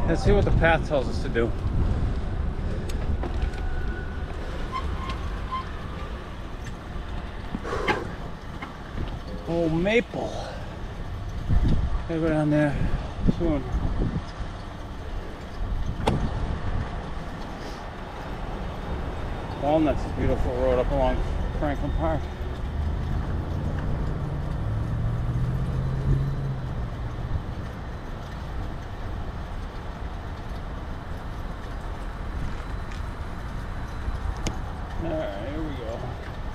Let's see what the path tells us to do. Oh, maple. Gotta go down there soon. Walnut's a beautiful road up along Franklin Park. Alright, here we go.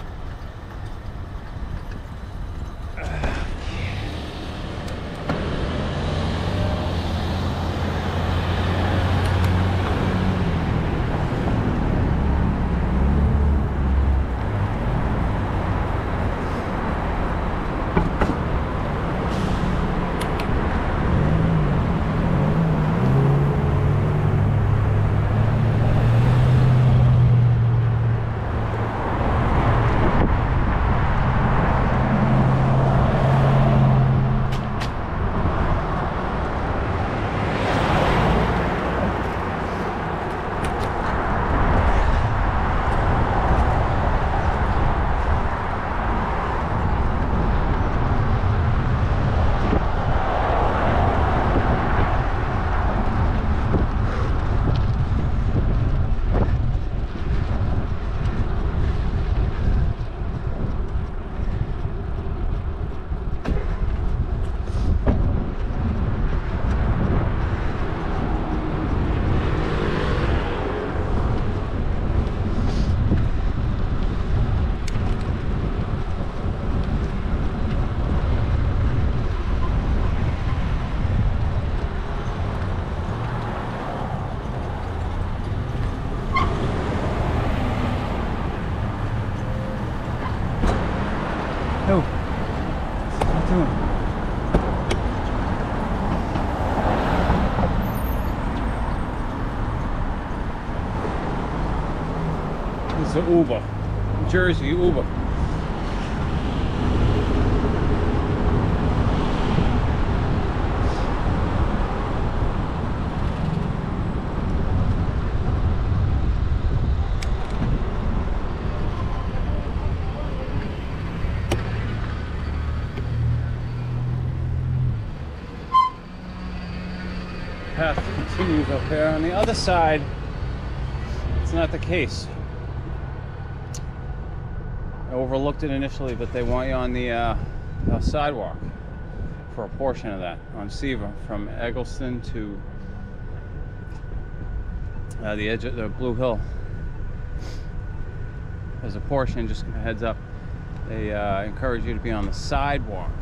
Oh, what are you doing? This is an Uber, Jersey Uber. Path continues up here. On the other side, it's not the case. I overlooked it initially, but they want you on the sidewalk for a portion of that on Seaver from Egleston to the edge of the Blue Hill. There's a portion, just a heads up, they encourage you to be on the sidewalk.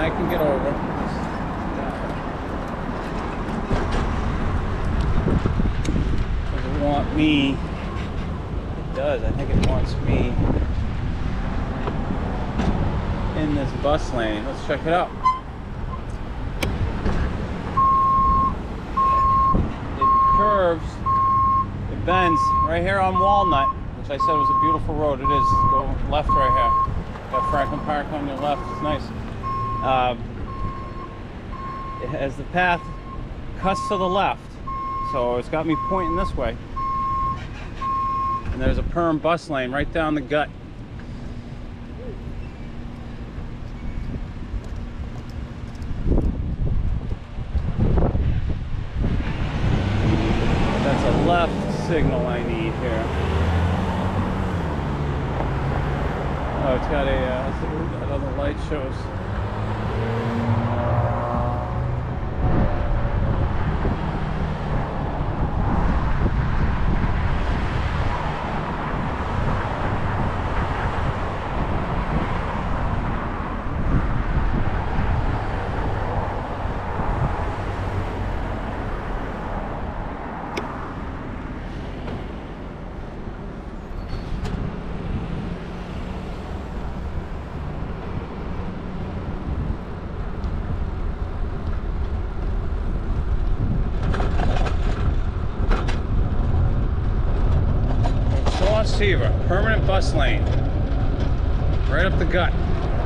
I can get over. Does it want me? It does. I think it wants me in this bus lane. Let's check it out. It curves, it bends right here on Walnut, which I said was a beautiful road. It is. Go left right here. Got Franklin Park on your left. It's nice. As the path cuts to the left, so it's got me pointing this way. And there's a perm bus lane right down the gut. That's a left signal I need here. Oh, it's got another light shows. Seaver, permanent bus lane, right up the gut.